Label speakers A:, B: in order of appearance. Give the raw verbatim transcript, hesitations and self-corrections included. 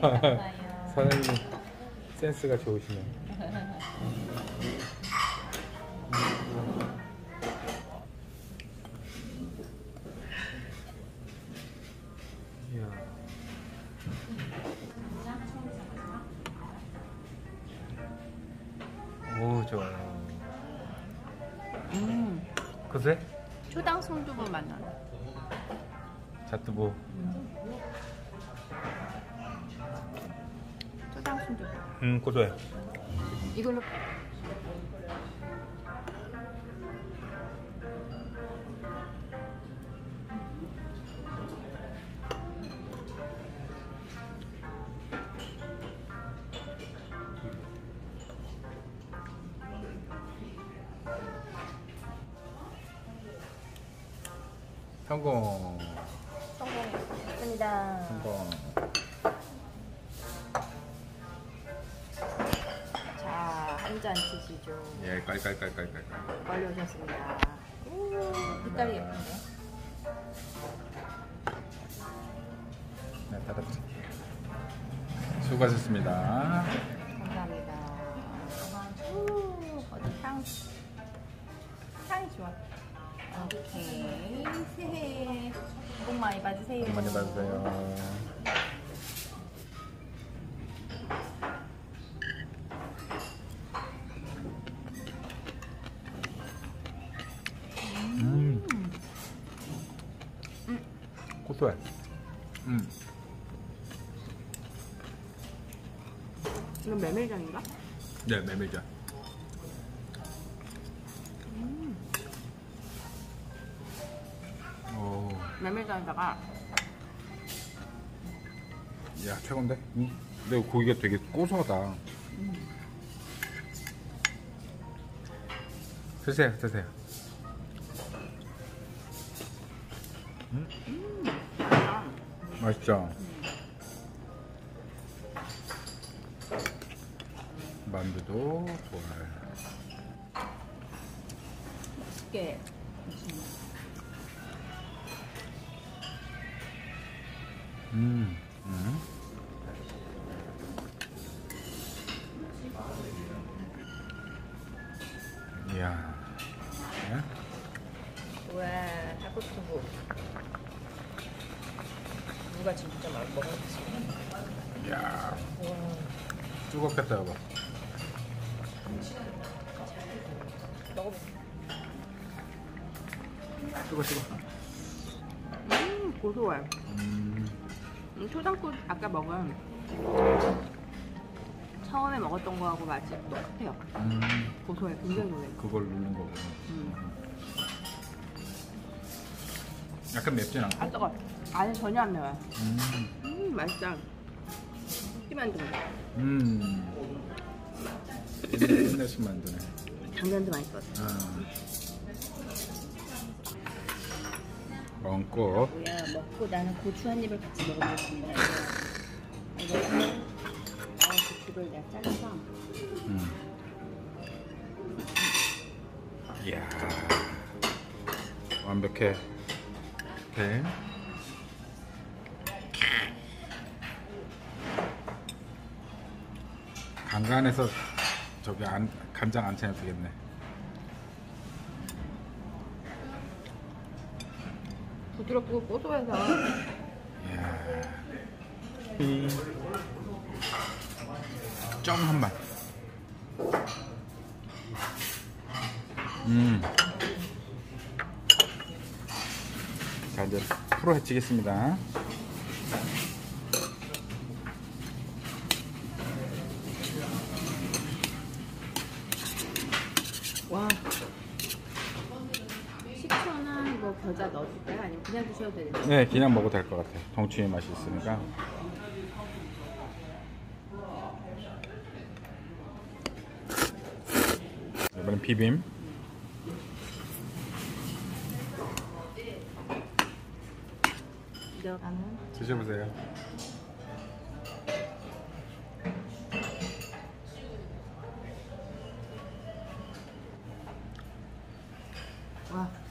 A: 사장님 센스가 좋으시네. 이야. 오, 좋아요.
B: 음.
A: 그새?
B: 초당 손두부 맛 나네.
A: 잣두부.
B: 음. 초당 손두부.
A: 음, 고소해.
B: 이걸로.
A: 성공.
B: 성공했습니다.
A: 성공.
B: 자, 한 잔 드시죠.
A: 예, 깔깔깔깔깔.
B: 빨리 오셨습니다. 오, 색깔이 예쁜데.
A: 네, 닫았지. 수고하셨습니다.
B: 감사합니다. 오, 어디 향, 향이 좋아. 오케이. 새해 복 많이 받으세요.
A: 복 많이 받으세요. 음.
B: 음.
A: 고소해. 음.
B: 이건 메밀전인가?
A: 네, 메밀전.
B: 음.
A: 오.
B: 메밀전에다가
A: 야, 최고인데? 음. 근데 고기가 되게 고소하다.
B: 음.
A: 드세요, 드세요. 음?
B: 음. 아.
A: 맛있죠? 만두도 좋아요.
B: 맛있게.
A: 음, 음. 이야. 네?
B: 와, 닭국수부. 누가 진짜 막 먹었지?
A: 이야.
B: 와.
A: 뜨겁겠다, 여보.
B: 먹어봐.
A: 뜨거, 뜨거.
B: 음, 고소해.
A: 음.
B: 음, 초당국 아까 먹은 처음에 먹었던 거하고 맛이 똑같아요.
A: 음.
B: 고소해, 굉장히 고소해.
A: 그걸 누른 거고.
B: 음.
A: 약간 맵진 않고.
B: 안 뜨거. 안에 전혀 안 매워요.
A: 음.
B: 음, 맛있다. 튀만두.
A: 음. 옛날 만두네.
B: 당면도 맛있었어.
A: 아. 먹고.
B: 뭐야, 먹고 나는 고추 한 입을 같이 먹어보겠습니다. 이거 아, 고추를 내가 잘라서.
A: 음. 이야. 완벽해. 오케이. 간간해서 저기 안, 간장 안 채면 되겠네.
B: 부드럽고 고소해서.
A: 이야. 쩡한 맛. 음. 자, 이제 프로 해치겠습니다.
B: 와. 식초나 이거 겨자 넣어줄까요? 아니면 그냥 드셔도 되는데?
A: 네, 그냥 먹어도 될 것 같아요. 동치미 맛이 있으니까. 이번엔 비빔.
B: 들어가는.
A: 드셔보세요.
B: 와.